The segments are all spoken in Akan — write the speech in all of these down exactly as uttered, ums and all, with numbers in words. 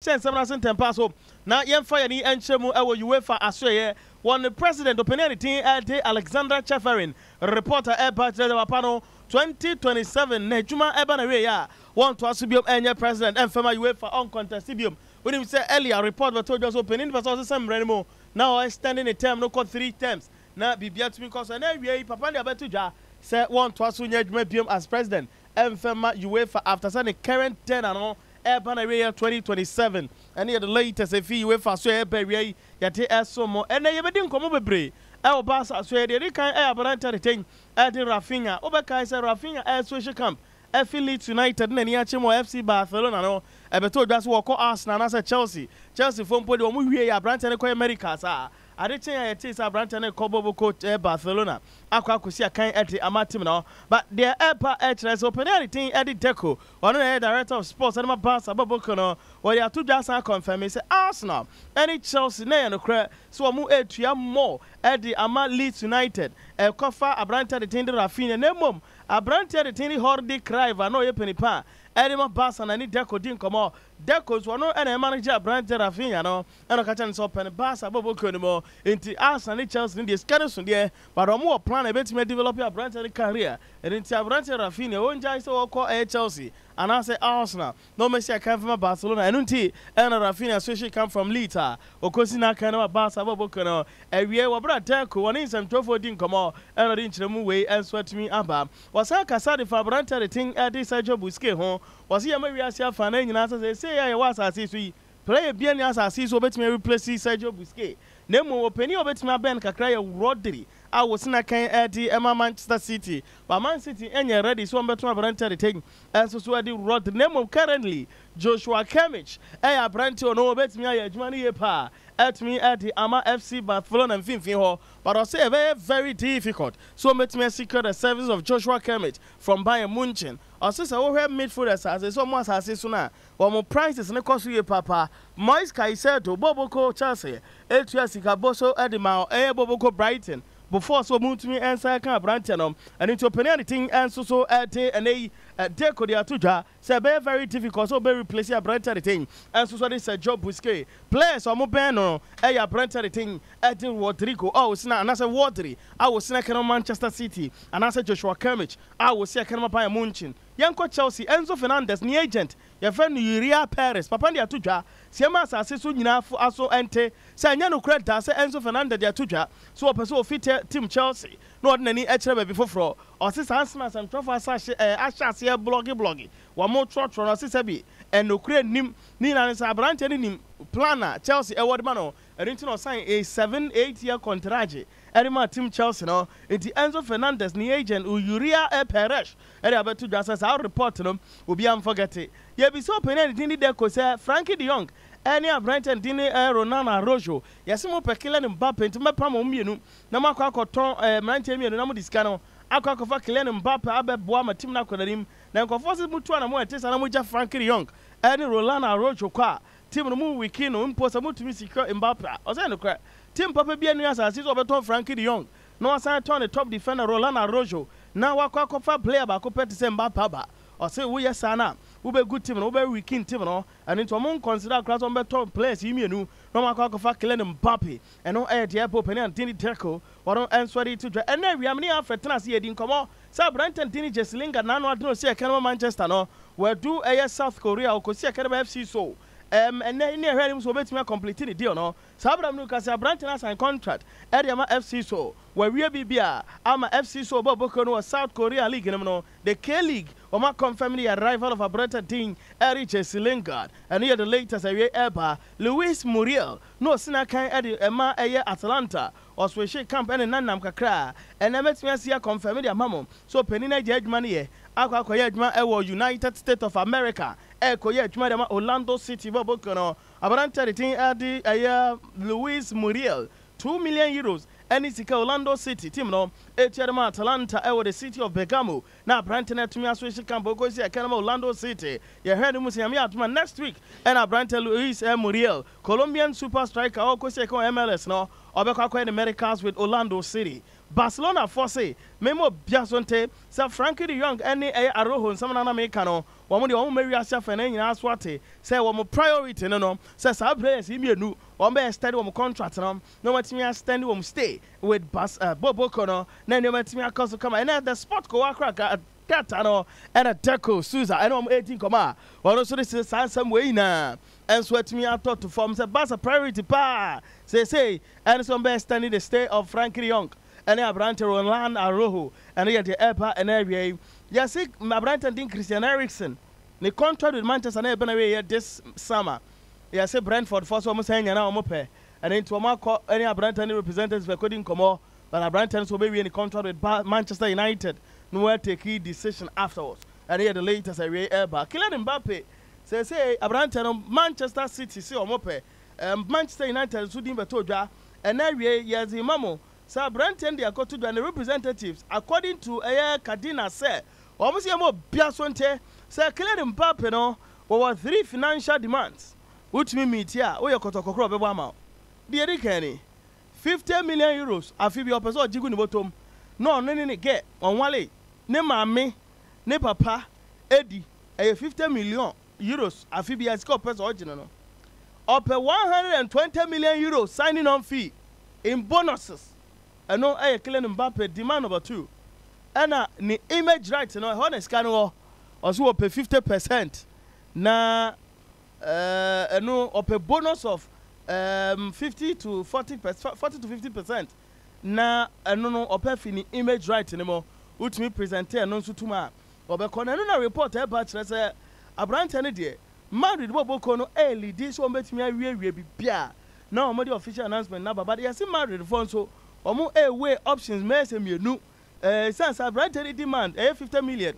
chen seven thousand ten pass so na yen fire ni enchemu e wo UEFA asoye one the president opinion team e Alexander Cheferin reporter e ba tell the panel twenty twenty-seven na juma e ba na we ya one to asubium enye president en fema UEFA on contest bium when him say earlier report but told us opening person say some renimo now extending a term no call three terms na bibia to me cause na we papa dey abeto dwa say one to asu nya juma bium as president en fema UEFA after say the current ten and Urban area twenty twenty-seven and here the latest if you wait for so ebe ya te eso mo and ye be din komo bebre e oba so ye dey kan e abranta de ten e de Rafinha obeka say Rafinha e social camp affiliate United na ni ache mo F C Barcelona no e be to dwa so wo Arsenal na say Chelsea Chelsea fo mpo de o mu wie ya abranta ne ko America sa ade chen ya te say abranta ne ko bobo coach e Barcelona akwa akosi akan e de amatim no but their epa e chere so penalty e de Deco one the director of sports and my boss aboboko no we ya to just confirm say Arsenal any Chelsea na no kra so mu etua more e de ama Leeds United e kofa abranta de ten de Rafinha na mom abranta de ten horde crive no ye penipa Edema Bass and any Deco din come on. Decos one and a manager brand Rafinha no and a catching so pen Bass above Conimo into us and Chelsea in the schedule there, but a more plan a bit to develop your brand career and into a brand Rafinha won't just so call a Chelsea and I say Arsenal. No Messi I come from Barcelona and unti and a Rafinha especially come from Lita or Cosina kind of a Bass above Cono a year or brand Deco one in some trophy din come on and a inch the way and sweat me abba was I Casadi for brand the thing at this Sergio Busquets home was he a Maria fan and answer say I was as he play a bien as I see so bet me replace Sergio Busquets. Nemo opinion bet me ben kakra Rodri. I was in a kind Eddie Emma Manchester City, but Man City and you're ready so better brand the thing and so so the Rodri Nemo currently Joshua Kimmich. I brand to no bet me a money pa at me at the Ama F C Barcelona and Finfiho, but I say very very difficult. So bet me secure the service of Joshua Kimmich from Bayern Munich. I say so we have midfielders as so much as is na one more prices na cost you papa Moise Caicedo Boboko Chelsea Etuasi Kaboso Edima e Boboko Brighton before so move to me Ansah Apagya and into open anything and so so at and a Deco de Atuja say very very difficult so be replace your Brighton thing and so so this a job Busquets players or mo beno e ya Brighton thing at Rodrigo oh sina and I say Rodri I was sina kan Manchester City and I say Joshua Kimmich I was say kan Bayern Munich Yanko Chelsea Enzo Fernandez ni agent your friend Uria Perez papa de Atuja siema asase so nyina aso ente say anya no credit say Enzo Fernandez de Atuja so person fit team Chelsea no ordinary e kire be before or say Arsenal some trophy asase asase bloggy bloggy wa mo trotro no say bi en no kure nim ni na say abrante ni nim planner Chelsea e word man no and no sign a seven eight year contract Edema team Chelsea no enti Enzo Fernandez ni agent Uria Perez e dey abeto just say report no obi am forget it ye be so penny ni dey ko say Frankie de Jong any Brighton dini Ronaldo Araujo yasimo pekele ni Mbappe enti mepa mo mienu na makwa akoton mrantie mienu na mo disika no akwa akofa Kylian Mbappe abeboa ma team na konarim na nkofo mutu na mo etesa na mo ja Frankie de Jong any Ronaldo Araujo kwa team no mu wiki no mpo sa mutumi secure Mbappe o say no kra team papa bia nu asase so beton Frankie de Jong no asan turn the top defender Ronaldo Araujo na wakwa akofa player ba ko pete se Mbappe ba o say wo yesana wo be good team no wo be weekend team no and into among consider class on better players yimienu no makwa akofa Kylian Mbappe and no e de airport penny and tini tackle wo don answer to dra and na wiam ne afetena se yedi nkomo say Brighton tini Jeslinga na no adno se Kenema Manchester no we do a South Korea o ko se Kenema F C so um and then near him so betime complete the deal no sabram no ka say Brighton sign contract Ediama F C so where we be bia ama F C so boboko no South Korea league no the K League o ma confirm the arrival of a Brighton team Eric Lingard and here the latest away ever Luis Muriel no sina kan edi ema eye Atlanta or sweshe camp and nanam kakra and emetime see confirm the amamo so penina judgment here akwa akoye adwuma ewo United States of America ekoye adwuma dem Orlando City boboko no abrante the team edi eye Luis Muriel two million euros any sika Orlando City team no etiadema Atlanta ewo the city of Bergamo na Brighton atumi asweshe camp go see akanama Orlando City ye heard mu se yami atuma next week and Brighton Luis Muriel Colombian super striker o go see akon M L S no obekwa akwa the Americas with Orlando City Barcelona for say memo biasonte sa Frankie de Jong any Araujo nsama na America no wɔn de wɔn mɛwi ahyɛ fɛ na nyinaa so ate sɛ wɔn priority no no sɛ saa players yi mmienu wɔn bɛ extend wɔn contract no na wɔn atumi extend wɔn stay with bas uh, boboko no na nneɛma atumi akɔ so kama ɛna the sport ko wakora ka kata no ɛna deco suza ɛna wɔn eighteen kɔma a wɔn nso de sɛ saa nsɛm wɔ nyinaa ɛnso atumi atɔ to fam sɛ basa priority paa seesei ɛna sɛ wɔn bɛ extend the stay of Frankie Young ɛne aberante Roland Aroho ɛne yɛ de ɛba ɛna awie yi yɛsi aberante din Christian Eriksen ne contract with Manchester na ɛbɛn awie yɛ this summer yɛsi Brentford fɔ so wɔn sɛ ɛnyɛ na wɔn pɛ ɛne nti wɔn akɔ ɛne aberante ne representatives bɛ kɔ di nkɔmɔ but aberante nso wɔbɛwie ne contract with Manchester United no one take a decision afterwards. And here the latest awie ɛba Kylian Mbappe say say aberante no Manchester City si wɔn pɛ um, Manchester United nso din bɛtɔ dwa ɛna awie yɛzi mamo sɛ aberante de akɔtɔ dwa ne representatives according to ɛyɛ Kadina sɛ wɔn si ɛmɔ bia so nte sɛ Kylian Mbappe no wɔwɔ three financial demands which mean meet here wɔyɛ kɔtɔkɔkɔrɔ ɔbɛbɔ ama deɛ di kɛni fifty million euros afi bi ɔpɛ sɛ ɔgye gu ne bɔtɔm no ne ne ne gɛ ɔnwale ne maame ne papa edi ɛyɛ fifty million euros afi bi asika ɔpɛ sɛ ɔgye no no ɔpɛ one hundred twenty million euros signing on fee in bonuses ɛno ɛyɛ Kylian Mbappe demand number two ɛna ne image right no ɛhɔ na sika no wɔ ɔso wɔpɛ fifty percent na ɛno ɔpɛ bonus of um, fifty to forty percent forty to fifty percent na ɛno no ɔpɛ fi ne image right ne mo utumi present ɛno nso tuma ɔbɛkɔ na ɛno na report ɛba kyerɛ sɛ aberante ne deɛ Madrid bɔbɔkɔ no ɛɛli di so wɔn bɛtumi awiewie bibia na wɔn de official announcement na baba yɛsi Madrid fɔ nso wɔn ɛɛwe options mɛɛsɛ mmienu ɛɛ sansa aberante ne demand ɛyɛ fifty million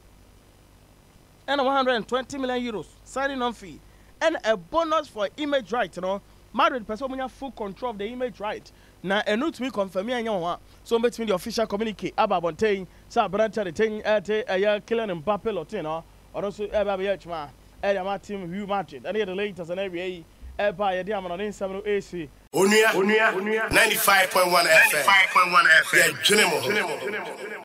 ɛna one hundred twenty million euros signing on fee and a bonus for image right no Madrid pɛ sɛ wɔn nya full control of the image right na ɛno tumi confirm yɛn nyɛ wɔn a so wɔn bɛtumi de official communique aba abɔnten sɛ aberante de ten ɛte ɛyɛ Kylian Mbappe lɔten no ɔno nso ɛbɛ abɛyɛ adwuma ɛde ama team Real Madrid ɛne yɛ the latest ɛna awie yi ɛba yɛde ama no ne nsɛm no ɛsi Onua ninety-five point one F M. ninety-five point one F M. Yeah, Junimo.